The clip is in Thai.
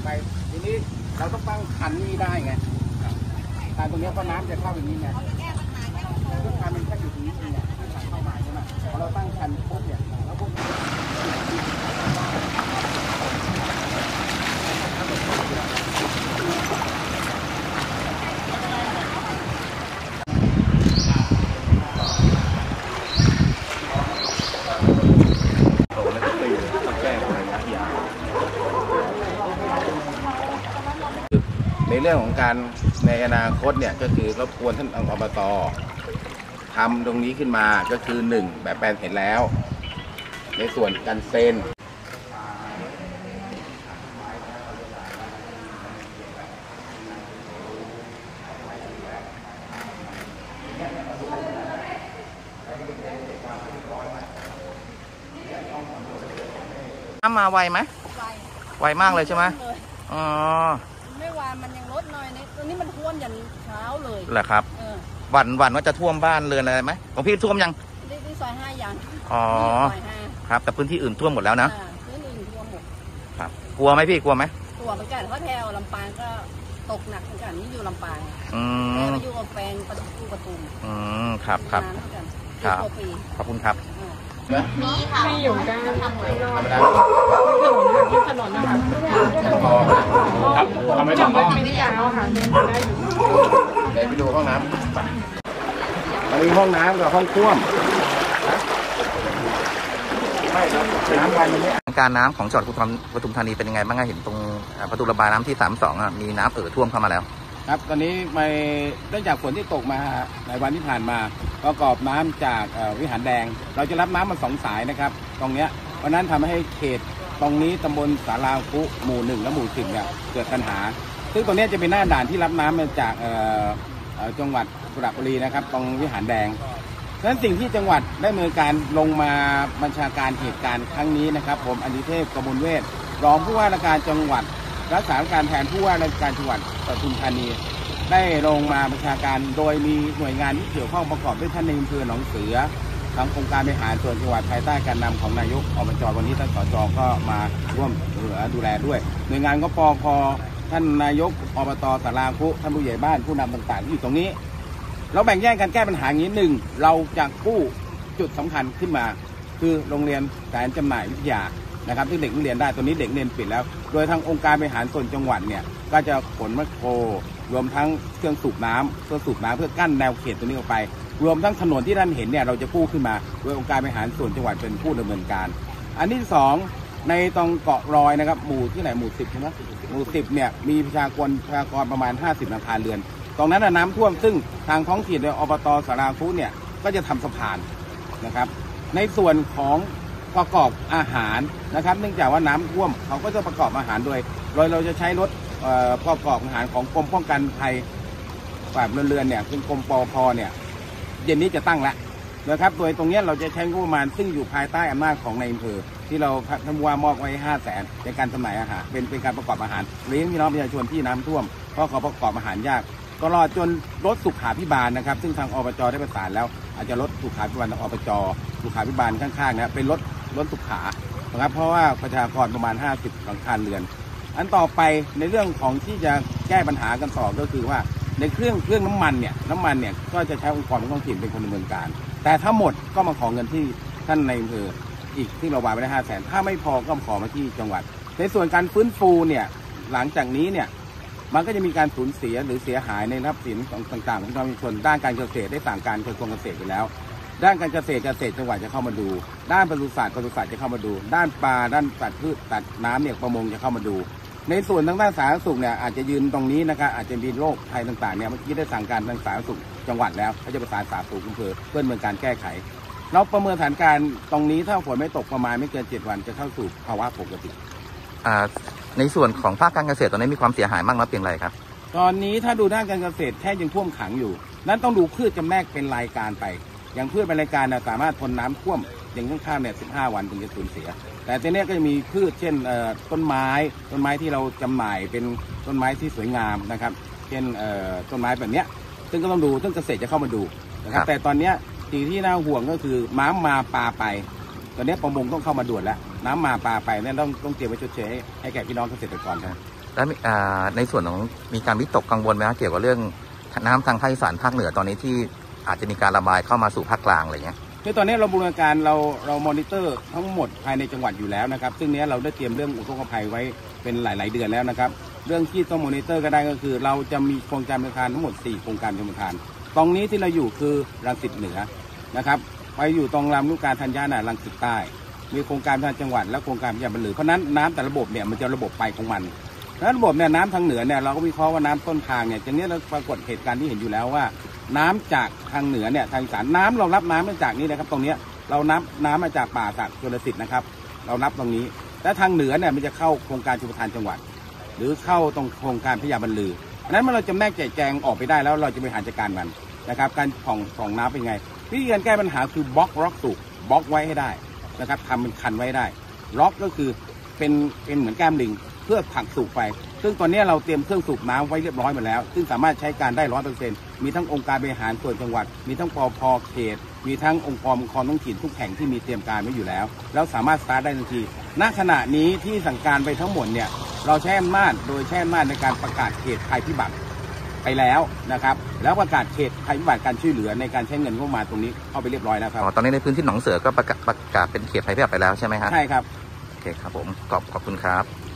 ไปทีนี้เราต้องตั้งคันนี้ได้ไงคันตรงนี้เพราะน้ำจะเข้าอย่างนี้ไงทุกคันมันแค่อยู่ตรงนี้เองเนี่ยที่เข้ามาใช่ไหมพอเราตั้งคันปุ๊บเนี่ยแล้วพวกในเรื่องของการในอนาคตเนี่ยก็คือรบกวนท่านอบต.ทำตรงนี้ขึ้นมาก็คือ1แบบแปลนเห็นแล้วในส่วนการเซ็นน้ำมาไวไหมไวมากเลยใช่ไหมอ๋อไม่วานมันยังลดหน่อยนี่ตอนนี้มันท่วมยันเช้าเลยเหรอครับวันว่าจะท่วมบ้านเรือนอะไรไหมของพี่ท่วมยังที่ซอย5ยังอ๋อครับแต่พื้นที่อื่นท่วมหมดแล้วนะพื้นอื่นท่วมหมดครับกลัวไหมพี่กลัวไหมกลัวเหมือนกันเพราะแถวลำปางก็ตกหนักเหมือนกันนี่อยู่ลำปางแต่มาอยู่กับแฟนปทุมครับครับครับขอบคุณครับมีค่ะไม่อยู่กันธรรมดาที่ถนนนะคะครับทำไม่ต้องไม่ได้ยาวค่ะเดินได้อยู่เดี๋ยวไปดูห้องน้ำมันมีห้องน้ำกับห้องท่วมน้ำวันนี้การน้ำของจังหวัดปทุมธานีเป็นยังไงบ้างเห็นตรงประตูระบายน้ำที่32มีน้ำท่วมเข้ามาแล้วครับตอนนี้เนื่องจากฝนที่ตกมาในวันที่ผ่านมาประกอบน้ำจากวิหารแดงเราจะรับน้ำมา2 สายนะครับตรงเนี้ยเพราะนั้นทำให้เขตตรงนี้ตำบลสาราคุหมู่1และหมู่10เนี่ยเกิดปัญหาซึ่งตรงนี้จะเป็นหน้าด่านที่รับน้ำมาจากจังหวัดสระบุรีนะครับตรงวิหารแดงฉะนั้นสิ่งที่จังหวัดได้ดำเนินการลงมาบัญชาการเหตุการณ์ครั้งนี้นะครับผมอดิเทพกมลเวชรองผู้ว่าราชการจังหวัดรักษาการแทนผู้ว่าราชการจังหวัดปทุมธานีได้ลงมาบัญชาการโดยมีหน่วยงานที่เกี่ยวข้องประกอบด้วยท่านในอำเภอหนองเสือทางองค์การบริหารส่วนจังหวัดภายใต้การนำของนายกอบจ.วันนี้ท่านสจ.ก็มาร่วมดูแลด้วยหน่วยงานก็ปพ.ท่านนายกอบต.สาราคุท่านผู้ใหญ่บ้านผู้นำต่างๆที่อยู่ตรงนี้เราแบ่งแยกกันแก้ปัญหาอย่างนี้1เราจะกู้จุดสำคัญขึ้นมาคือโรงเรียนการจำหน่ายวิทยานะครับที่เด็กเรียนได้ตอนนี้เด็กเรียนปิดแล้วโดยทางองค์การบริหารส่วนจังหวัดเนี่ยก็จะขนแมคโครรวมทั้งเครื่องสูบน้ำเพื่อกั้นแนวเขตตัวนี้ออกไปรวมทั้งถนนที่ท่านเห็นเนี่ยเราจะกู้ขึ้นมาโดยองค์การบริหารส่วนจังหวัดเป็นผู้ดำเนินการอันที่2ในตรงเกาะรอยนะครับหมู่ที่ไหนหมู่10ใช่ไหมหมู่10เนี่ยมีประชากรประมาณ50หลังคาเรือนตรงนั้นน้ำท่วมซึ่งทางท้องถิ่นโดยอบต.สาราคุเนี่ยก็จะทำสะพานนะครับในส่วนของประกอบอาหารนะครับเนื่องจากว่าน้ำท่วมเขาก็จะประกอบอาหารโดยเราจะใช้รถประกอบอาหารของกรมป้องกันภัยฝ่ายเรือนเนี่ยคือกรมปภเนี่ยเย็นนี้จะตั้งแล้วนะครับโดยตรงนี้เราจะใช้งบประมาณซึ่งอยู่ภายใต้อำนาจของนายอำเภอที่เราท่านว่ามอบไว้500,000ในการจำหน่ายอาหารเป็นการประกอบอาหารเลี้ยงพี่น้องประชาชนที่น้ำท่วมเพราะเขาประกอบอาหารยากตลอดจนรถสุขาภิบาลนะครับซึ่งทางอบจ.ได้ประสานแล้วอาจจะรถสุขาภิบาลทางอบจ.สุขาภิบาลข้างๆนะเป็นรถสุขานะครับเพราะว่าประชากรประมาณ50หลังคาเรือนอันต่อไปในเรื่องของที่จะแก้ปัญหากันต่อก็คือว่าในเครื่องน้ำมันเนี่ยก็จะใช้องค์กรท้องถิ่นเป็นคนดำเนินการแต่ถ้าหมดก็มาขอเงินที่ท่านในอำเภออีกที่เราวางไว้ได้500,000ถ้าไม่พอก็ขอมาที่จังหวัดในส่วนการฟื้นฟูเนี่ยหลังจากนี้เนี่ยมันก็จะมีการสูญเสียหรือเสียหายในทรัพย์สินต่างๆของประชาชนด้านการเกษตรได้สั่งการกระทรวงเกษตรไปแล้วด้านการเกษตรจังหวัดจะเข้ามาดูด้านปศุสัตว์จะเข้ามาดูด้านปลาด้านสัตว์พืชสัตว์น้ำเนี่ยประมงจะเข้ามาดูในส่วนทางด้านสาธารณสุขเนี่ยอาจจะยืนตรงนี้นะครับอาจจะมีโรคภัยต่างๆเนี่ยเมื่อกี้ได้สั่งการทางสาธารณสุขจังหวัดแล้วก็จะประสานสาธารณสุขอำเภอเพื่อดำเนินการแก้ไขเราประเมินสถานการณ์ตรงนี้ถ้าฝนไม่ตกประมาณไม่เกิน7 วันจะเข้าสู่ภาวะปกติในส่วนของภาคการเกษตรตอนนี้มีความเสียหายมากน้อยเพียงไรครับตอนนี้ถ้าดูด้านการเกษตรแค่ยังท่วมขังอยู่นั้นต้องดูพืชจำแนกเป็นรายการไปอย่างพืชเป็นรายการสามารถทนน้ำท่วมอย่างข้างๆเนี่ย15 วันถึงจะสูญเสียแต่ทีนี้ก็จะมีพืชเช่นต้นไม้ที่เราจำหน่ายเป็นต้นไม้ที่สวยงามนะครับเช่นต้นไม้แบบเนี้ยซึ่งก็ต้องดูซึ่งเกษตรจะเข้ามาดูนะครับแต่ตอนนี้สิ่งที่น่าห่วงก็คือน้ำมาปลาไป ตอนนี้ประมงต้องเข้ามาด่วนแล้วน้ำมาปลาไปเนี่ยต้องเตรียมไว้ชดเชยให้แก่พี่น้องเกษตรกรครับแล้วในส่วนของมีการวิตกกังวลไหมครับเกี่ยวกับเรื่องน้ำทางภาคอีสานภาคเหนือตอนนี้ที่อาจจะมีการระบายเข้ามาสู่ภาคกลางอะไรเงี้ยคือตอนนี้เราบูรณาการเรามอนิเตอร์ทั้งหมดภายในจังหวัดอยู่แล้วนะครับซึ่งนี้เราได้เตรียมเรื่องอุทกภัยไว้เป็นหลายๆเดือนแล้วนะครับเรื่องที่ต้องมอนิเตอร์ก็ได้ก็คือเราจะมีโครงการชลประทานทั้งหมด4โครงการชลประทานตรงนี้ที่เราอยู่คือรังสิตเหนือนะครับไปอยู่ตรงลำลูกกาธัญญาน่ะรังสิตใต้มีโครงการทางจังหวัดและโครงการพญาบรรลือเพราะนั้นน้ำแต่ระบบเนี่ยมันจะระบบไปของมันแล้วระบบเนี่ยน้ำทางเหนือเนี่ยเราก็วิเคราะห์ว่าน้ำต้นทางเนี่ยอย่างนี้เราปรากฏเหตุการณ์ที่เห็นอยู่แล้วว่าน้ำจากทางเหนือเนี่ยทางอีสานน้ำเรารับน้ำมาจากนี้นะครับตรงนี้เรานับน้ำมาจากป่าสักชลสิทธิ์นะครับเรานับตรงนี้และทางเหนือเนี่ยมันจะเข้าโครงการชลประทานจังหวัดหรือเข้าตรงโครงการพญาบรรลือนั้นเมื่อเราจำแนกแจงออกไปได้แล้วเราจะบริหารจัดการมันนะครับการของน้ำเป็นไงวิธีการแก้ปัญหาคือบล็อกสูบบล็อกไว้ให้ได้นะครับทำเป็นคันไว้ได้ล็อกก็คือเป็นเหมือนแก้มลิงเพื่อผลักสูบไปซึ่งตอนนี้เราเตรียมเครื่องสูบน้ำไว้เรียบร้อยหมดแล้วซึ่งสามารถใช้การได้ 100% มีทั้งองค์การบริหารส่วนจังหวัดมีทั้งปภ.เขตมีทั้งองค์กรปกครองท้องถิ่นทุกแห่งที่มีเตรียมการไว้อยู่แล้วแล้วสามารถสตาร์ทได้ทันทีณขณะนี้ที่สั่งการไปทั้งหมดเนี่ยเราใช้อำนาจโดยใช้อำนาจในการประกาศเขตภัยพิบัติไปแล้วนะครับแล้วประกาศเขตภัยพิบัติการช่วยเหลือในการใช้เงินงบประมาณตรงนี้เข้าไปเรียบร้อยแล้วครับตอนนี้ในพื้นที่หนองเสือก็ประกาศเป็นเขตภัยพิบัติไปแล้วใช่ไหมครับใช่ครับโอเคครับผมขอบคุณครับ